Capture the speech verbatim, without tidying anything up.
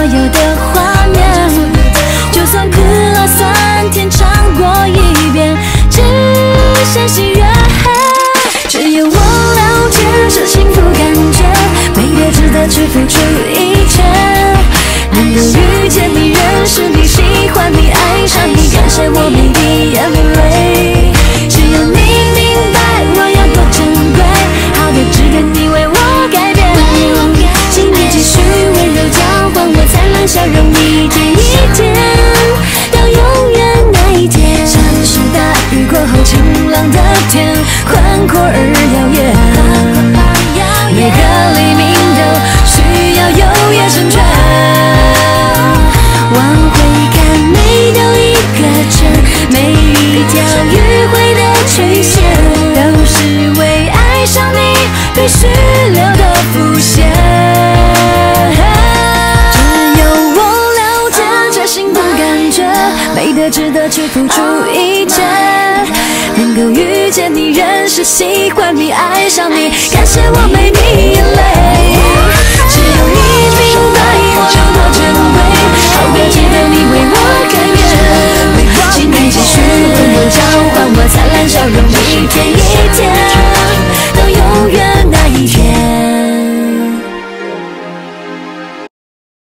有的画面，就算哭了三天，唱过一遍，只剩喜悦。只有我了解这幸福感觉，美得值得去付出一切。能够遇见你，认识你，喜欢你，爱上你，感谢我每滴眼泪。只有你明白我有多珍贵，好的值得你为我改变。请你继续温柔交换我灿烂笑容，一天一天到永远那一天。像是大雨过后晴朗的天，宽阔而耀眼。每个黎明都需要有夜成全。往回看，每兜一个圈，每一条迂回的曲线，都是为爱上你必须留的伏线。只有我了解这幸福感觉，美得值得去付出一切。能够遇见你，认识喜欢你，爱上你，感谢我每滴眼泪。